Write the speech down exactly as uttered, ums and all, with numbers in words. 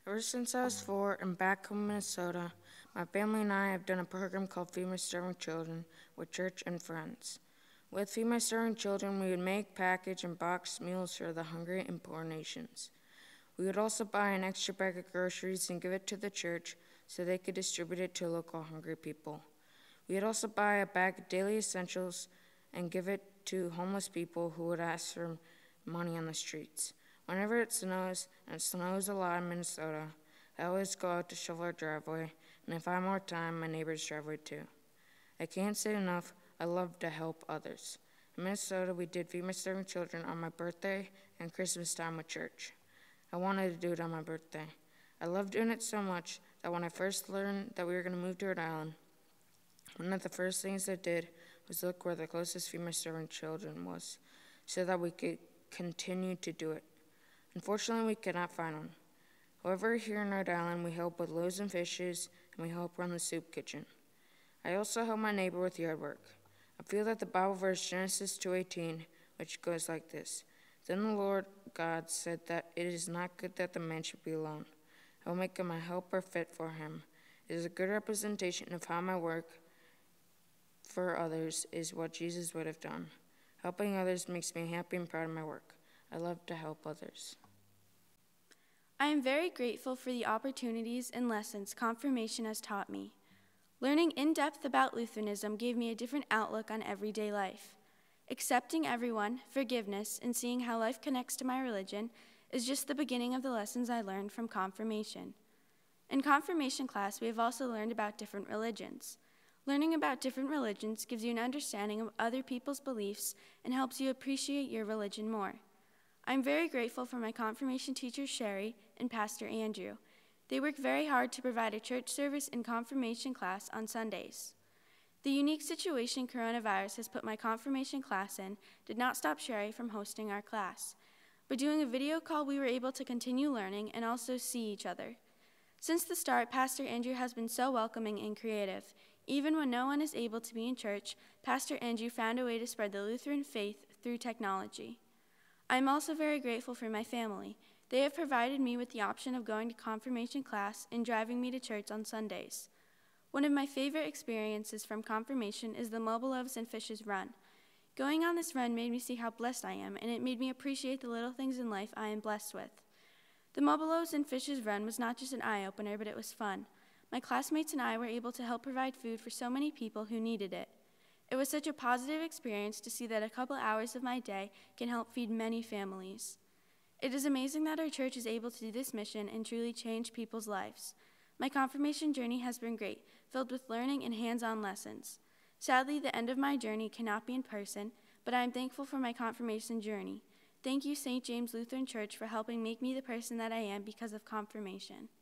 Ever since I was four and back home in Minnesota, my family and I have done a program called Feed My Starving Children with church and friends. With Feed My Starving Children, we would make, package, and box meals for the hungry and poor nations. We would also buy an extra bag of groceries and give it to the church so they could distribute it to local hungry people. We would also buy a bag of daily essentials and give it to homeless people who would ask for money on the streets. Whenever it snows, and it snows a lot in Minnesota, I always go out to shovel our driveway, and if I have more time, my neighbor's driveway too. I can't say enough, I love to help others. In Minnesota, we did Feed My Starving Children on my birthday and Christmas time with church. I wanted to do it on my birthday. I love doing it so much that when I first learned that we were going to move to Rhode Island, one of the first things I did was look where the closest Feed My Starving Children was, so that we could continue to do it. Unfortunately, we could not find one. However, here in Rhode Island, we help with loaves and fishes, and we help run the soup kitchen. I also help my neighbor with yard work. I feel that the Bible verse Genesis two eighteen, which goes like this: Then the Lord God said that it is not good that the man should be alone. I will make him a helper fit for him. It is a good representation of how my work for others is what Jesus would have done. Helping others makes me happy and proud of my work. I love to help others. I am very grateful for the opportunities and lessons confirmation has taught me. Learning in depth about Lutheranism gave me a different outlook on everyday life. Accepting everyone, forgiveness, and seeing how life connects to my religion is just the beginning of the lessons I learned from confirmation. In confirmation class, we have also learned about different religions. Learning about different religions gives you an understanding of other people's beliefs and helps you appreciate your religion more. I'm very grateful for my confirmation teacher, Sherry, and Pastor Andrew. They work very hard to provide a church service and confirmation class on Sundays. The unique situation coronavirus has put my confirmation class in did not stop Sherry from hosting our class. By doing a video call, we were able to continue learning and also see each other. Since the start, Pastor Andrew has been so welcoming and creative. Even when no one is able to be in church, Pastor Andrew found a way to spread the Lutheran faith through technology. I am also very grateful for my family. They have provided me with the option of going to confirmation class and driving me to church on Sundays. One of my favorite experiences from confirmation is the Mobile Loaves and Fishes run. Going on this run made me see how blessed I am, and it made me appreciate the little things in life I am blessed with. The Mobile Loaves and Fishes run was not just an eye-opener, but it was fun. My classmates and I were able to help provide food for so many people who needed it. It was such a positive experience to see that a couple hours of my day can help feed many families. It is amazing that our church is able to do this mission and truly change people's lives. My confirmation journey has been great, filled with learning and hands-on lessons. Sadly, the end of my journey cannot be in person, but I am thankful for my confirmation journey. Thank you, Saint James Lutheran Church, for helping make me the person that I am because of confirmation.